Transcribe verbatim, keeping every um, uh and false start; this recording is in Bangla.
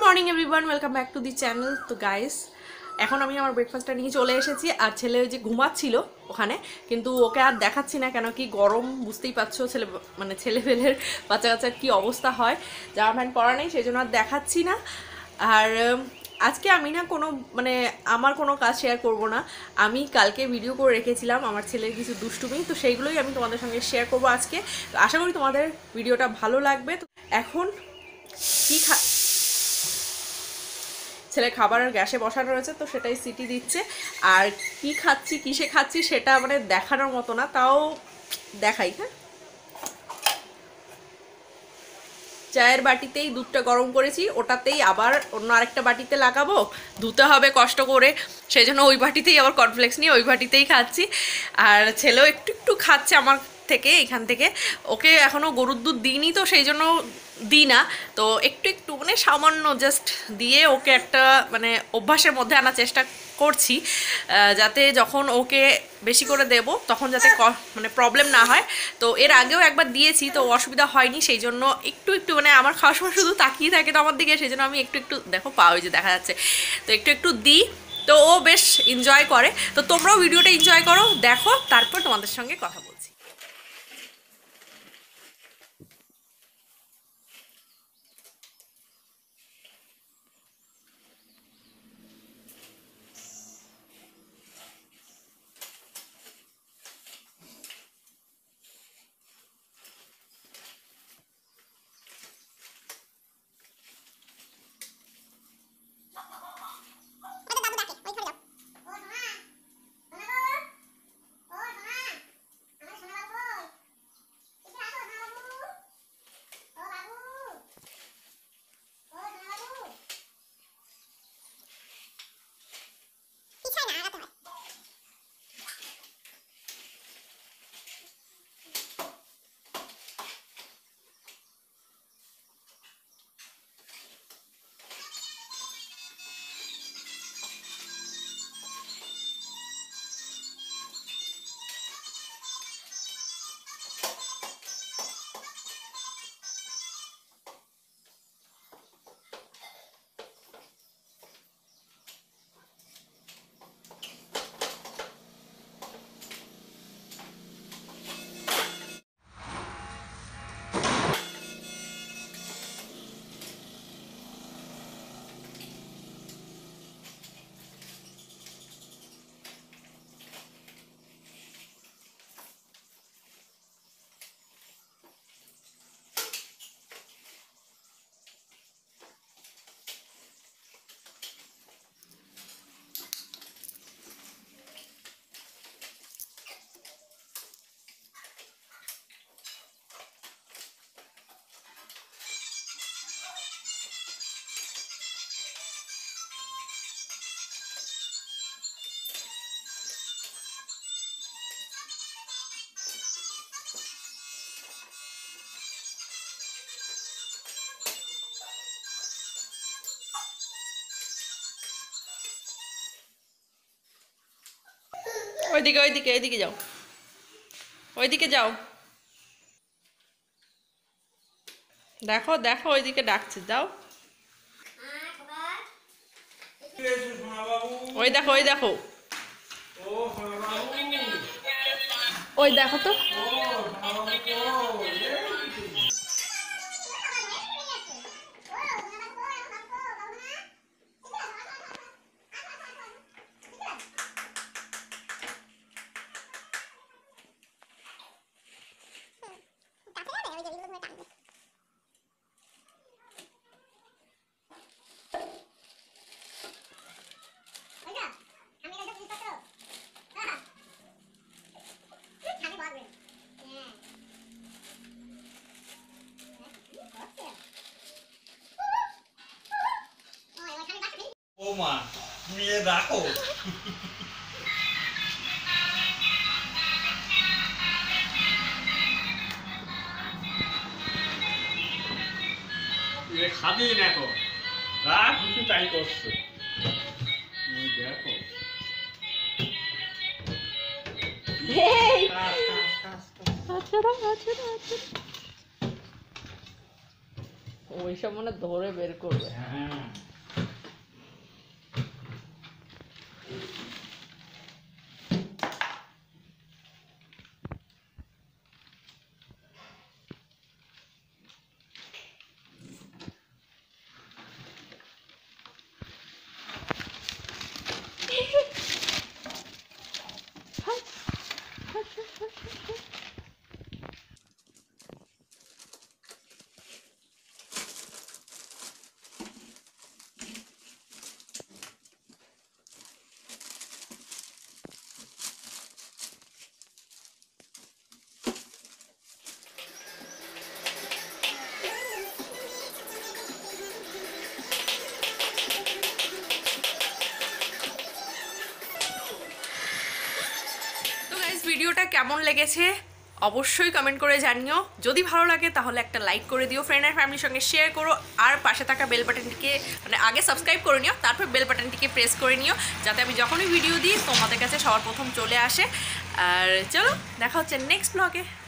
Morning everyone, welcome back to the channel. তো গাইস, এখন আমি আমার ব্রেকফাস্টটা নিয়ে চলে এসেছি। আর ছেলে ওই যে ঘুমাচ্ছিল ওখানে, কিন্তু ওকে আর দেখাচ্ছি না, কেন কি গরম বুঝতেই পারছো, ছেলে মানে ছেলেপেলের বাচ্চা কাচ্চার কী অবস্থা হয়, জামা প্যান্ট পরা নেই, সেই জন্য আর দেখাচ্ছি না। আর আজকে আমি না কোনো মানে আমার কোনো কাজ শেয়ার করব না। আমি কালকে ভিডিও করে রেখেছিলাম আমার ছেলের কিছু দুষ্টুমি, তো সেইগুলোই আমি তোমাদের সঙ্গে শেয়ার করব আজকে। আশা করি তোমাদের ভিডিওটা ভালো লাগবে। তো এখন কী খা ছেলে খাবারের গ্যাসে বসানো রয়েছে, তো সেটাই সিটি দিচ্ছে। আর কি খাচ্ছি, কিসে খাচ্ছি সেটা মানে দেখানোর মতো না, তাও দেখাই। হ্যাঁ, চায়ের বাটিতেই দুধটা গরম করেছি, ওটাতেই আবার অন্য আরেকটা বাটিতে লাগাবো, ধুতে হবে কষ্ট করে, সেই জন্য ওই বাটিতেই আবার কর্নফ্লেক্স নিয়ে ওই বাটিতেই খাচ্ছি। আর ছেলেও একটু একটু খাচ্ছে আমার থেকে, এখান থেকে। ওকে এখনও গরুর দুধ দিইনি, তো সেই জন্য দিই না। তো একটু একটু মানে সামান্য জাস্ট দিয়ে ওকে একটা মানে অভ্যাসের মধ্যে আনার চেষ্টা করছি, যাতে যখন ওকে বেশি করে দেব তখন যাতে মানে প্রবলেম না হয়। তো এর আগেও একবার দিয়েছি, তো অসুবিধা হয়নি, সেই জন্য একটু একটু মানে আমার খাওয়ার সময় শুধু তাকিয়ে থাকে তো আমার দিকে, সেই জন্য আমি একটু একটু দেখো পা ওই যে দেখা যাচ্ছে, তো একটু একটু দিই, তো ও বেশ এনজয় করে। তো তোমরাও ভিডিওটা এনজয় করো, দেখো, তারপর তোমাদের সঙ্গে কথা বলছি। ওইদিকে ওইদিকে এইদিকে যাও, ওইদিকে যাও, দেখো দেখো ওইদিকে ডাকছে, যাও। ওই দেখো ওই দেখো ওই দেখো তো। ও মা, তুমি এ রাখো। এ খাবি না এখন, রাখ, কিছু তাই করছে। দেখো ওই সব মানে ধরে বের করবে। হ্যাঁ তো গাইস ভিডিওটা কেমন লেগেছে অবশ্যই কমেন্ট করে জানিও। যদি ভালো লাগে তাহলে একটা লাইক করে দিও, ফ্রেন্ড আর ফ্যামিলির সঙ্গে শেয়ার করো, আর পাশে থাকা বেল বাটনটিকে মানে আগে সাবস্ক্রাইব করে নিও, তারপর বেল বাটনটিকে প্রেস করে নিও, যাতে আমি যখনই ভিডিও দিই তোমাদের কাছে সবার প্রথম চলে আসে। আর চলো দেখা হচ্ছে নেক্সট ব্লগে।